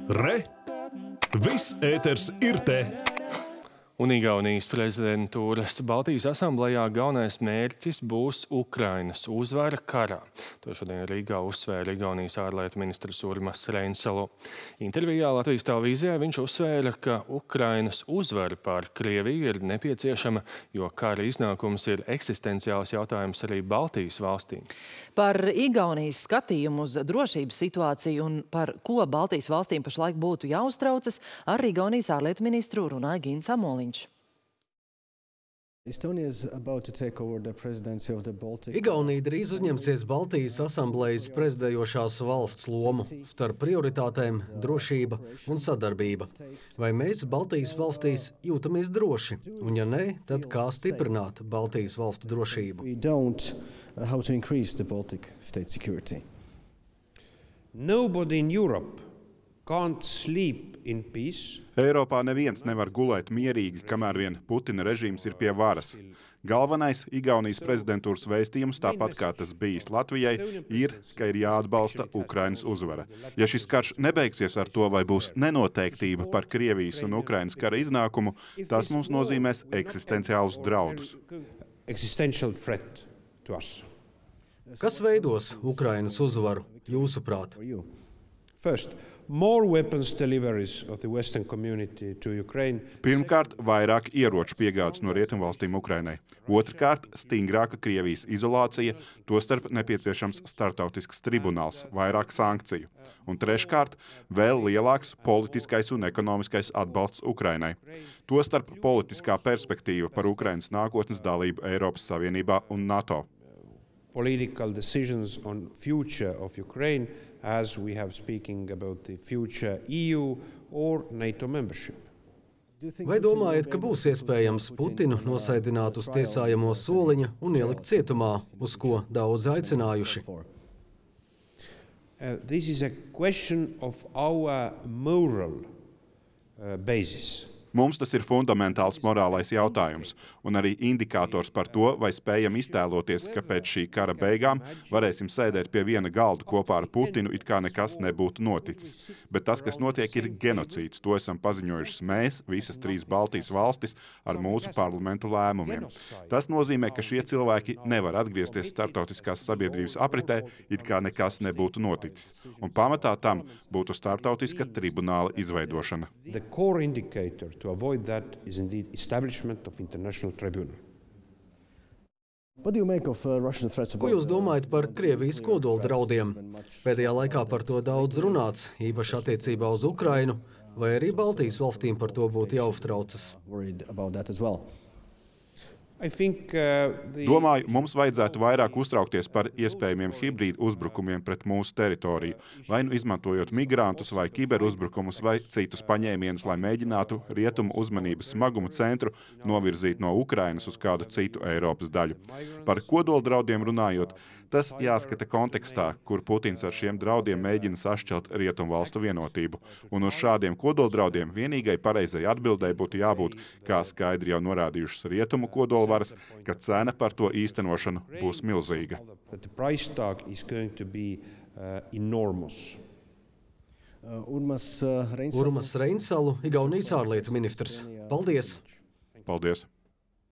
Re! Viss ēters ir te! Un Igaunijas prezidentūras Baltijas asamblejā galvenais mērķis būs Ukrainas uzvara karā. To šodien Rīgā uzsvēra Igaunijas ārlietu ministrs Urmas Reinsalu. Intervijā Latvijas televīzijā viņš uzsvēra, ka Ukrainas uzvara pār Krieviju ir nepieciešama, jo kara iznākums ir eksistenciāls jautājums arī Baltijas valstīm. Par Igaunijas skatījumu uz drošības situāciju un par ko Baltijas valstīm pašlaik būtu jāuztraucas, ar Igaunijas ārlietu ministru runāja Gins Amoliņš. Igaunija drīz uzņemsies Baltijas asamblejas prezidējošās valsts lomu, starp prioritātēm drošība un sadarbība. Vai mēs Baltijas valstīs jūtamies droši? Un ja nē, tad kā stiprināt Baltijas valstu drošību? Nobody in Europe can't sleep in peace. Eiropā neviens nevar gulēt mierīgi, kamēr vien Putina režīms ir pie varas. Galvenais Igaunijas prezidentūras vēstījums, tāpat kā tas bijis Latvijai, ir, ka ir jāatbalsta Ukrainas uzvara. Ja šis karš nebeigsies ar to, vai būs nenoteiktība par Krievijas un Ukrainas kara iznākumu, tas mums nozīmēs eksistenciālus draudus. Kas veidos Ukrainas uzvaru, jūsuprāt? First, more weapons deliveries of the Western community to Ukraine. Pirmkārt, vairāk ieroču piegādes no rietumvalstīm Ukrainai. Otrkārt, stingrāka Krievijas izolācija, tostarp nepieciešams startautisks tribunāls, vairāk sankciju. Un treškārt, vēl lielāks politiskais un ekonomiskais atbalsts Ukrainai. Tostarp politiskā perspektīva par Ukrainas nākotnes dalību Eiropas Savienībā un NATO. Political decisions on future of Ukraine, as we have speaking about the future EU or NATO membership. Vai domājat, ka būs iespējams Putinu nosēdināt uz tiesājamo soliņa un ielikt cietumā, uz ko daudz aicinājuši? This is a question of our moral basis. Mums tas ir fundamentāls morālais jautājums un arī indikators par to, vai spējam iztēloties, ka pēc šī kara beigām varēsim sēdēt pie viena galda kopā ar Putinu, it kā nekas nebūtu noticis. Bet tas, kas notiek, ir genocīds. To esam paziņojušas mēs, visas 3 Baltijas valstis, ar mūsu parlamentu lēmumiem. Tas nozīmē, ka šie cilvēki nevar atgriezties starptautiskās sabiedrības apritē, it kā nekas nebūtu noticis. Un pamatā tam būtu starptautiska tribunāla izveidošana. To avoid that is indeed establishment of international tribunal. Ko jūs domājat par Krievijas kodoldraudiem? Pēdējā laikā par to daudz runāts, īpaši attiecībā uz Ukrainu, vai arī Baltijas valstīm par to būtu jāuztraucas? Domāju, mums vajadzētu vairāk uztraukties par iespējamiem hibrīdu uzbrukumiem pret mūsu teritoriju, vai nu izmantojot migrantus vai kiberuzbrukumus vai citus paņēmienus, lai mēģinātu rietumu uzmanības smagumu centru novirzīt no Ukrainas uz kādu citu Eiropas daļu. Par kodoldraudiem runājot, tas jāskata kontekstā, kur Putins ar šiem draudiem mēģina sašķelt rietumvalstu vienotību. Un uz šādiem kodoldraudiem vienīgai pareizai atbildēji būtu jābūt, kā skaidri jau norādījušas rietumu kodolvaras, ka cena par to īstenošanu būs milzīga. Urmas Reinsalu, Igaunijas ārlietu ministrs. Paldies! Paldies!